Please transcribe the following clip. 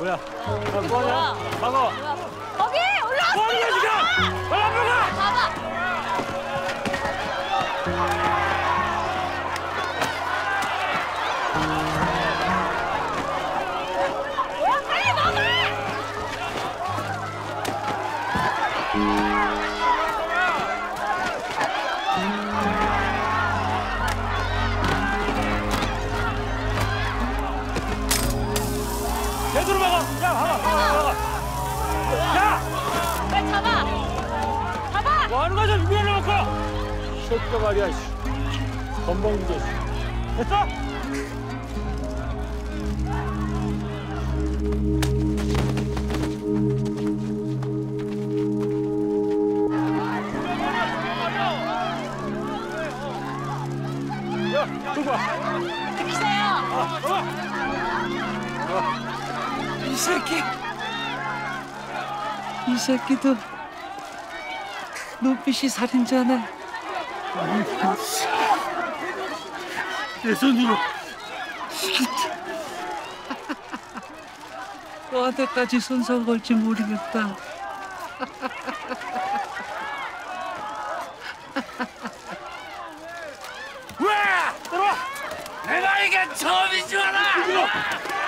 뭐야? 뭐하냐? 박어. 거기 올라왔어. 뭐하냐 지금? 빨리 앞으로 가. 봐봐. 빨리 먹어. 제대로 막아. 야, 막아. 야! 빨리 잡아. 잡아. 뭐 하는 거야, 저 위에 놓고? 새끼가 말이야, 씨. 건방지게, 씨. 됐어? 야, 들고 와. 기사요. 이 새끼도 눈빛이 살인자네. 내 손으로. 너한테까지 손상 걸지 모르겠다. 왜? 들어와. 내가 이게 처음인 줄 알아!